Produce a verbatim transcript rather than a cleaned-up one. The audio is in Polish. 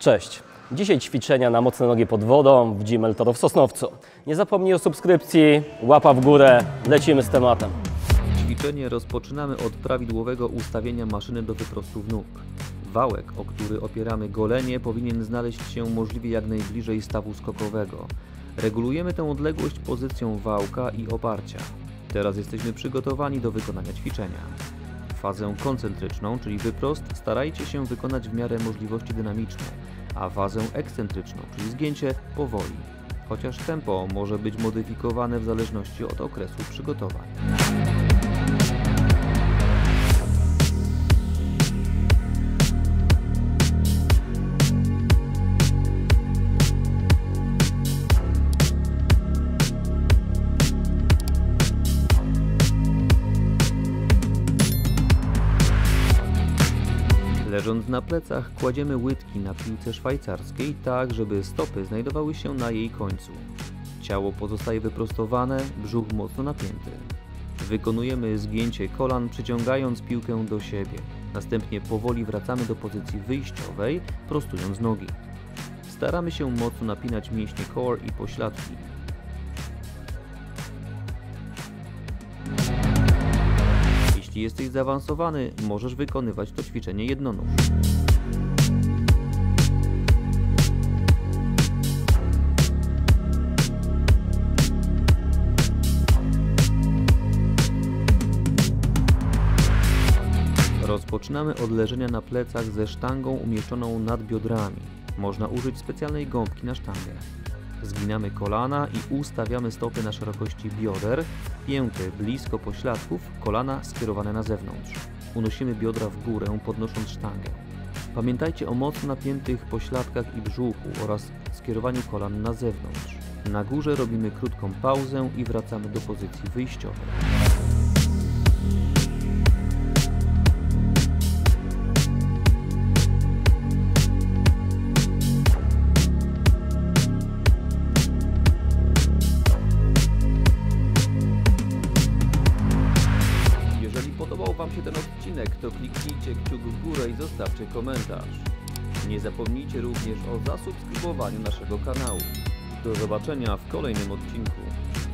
Cześć! Dzisiaj ćwiczenia na mocne nogi pod wodą w Gym El Toro w Sosnowcu. Nie zapomnij o subskrypcji, łapa w górę, lecimy z tematem. Ćwiczenie rozpoczynamy od prawidłowego ustawienia maszyny do wyprostów nóg. Wałek, o który opieramy golenie, powinien znaleźć się możliwie jak najbliżej stawu skokowego. Regulujemy tę odległość pozycją wałka i oparcia. Teraz jesteśmy przygotowani do wykonania ćwiczenia. Fazę koncentryczną, czyli wyprost, starajcie się wykonać w miarę możliwości dynamicznie, a fazę ekscentryczną, czyli zgięcie, powoli. Chociaż tempo może być modyfikowane w zależności od okresu przygotowań. Leżąc na plecach, kładziemy łydki na piłce szwajcarskiej tak, żeby stopy znajdowały się na jej końcu. Ciało pozostaje wyprostowane, brzuch mocno napięty. Wykonujemy zgięcie kolan, przyciągając piłkę do siebie. Następnie powoli wracamy do pozycji wyjściowej, prostując nogi. Staramy się mocno napinać mięśnie core i pośladki. Jeśli jesteś zaawansowany, możesz wykonywać to ćwiczenie jednonóż. Rozpoczynamy od leżenia na plecach ze sztangą umieszczoną nad biodrami. Można użyć specjalnej gąbki na sztangę. Zginamy kolana i ustawiamy stopy na szerokości bioder, pięty blisko pośladków, kolana skierowane na zewnątrz. Unosimy biodra w górę, podnosząc sztangę. Pamiętajcie o mocno napiętych pośladkach i brzuchu oraz skierowaniu kolan na zewnątrz. Na górze robimy krótką pauzę i wracamy do pozycji wyjściowej. Podobał Wam się ten odcinek, to kliknijcie kciuk w górę i zostawcie komentarz. Nie zapomnijcie również o zasubskrybowaniu naszego kanału. Do zobaczenia w kolejnym odcinku.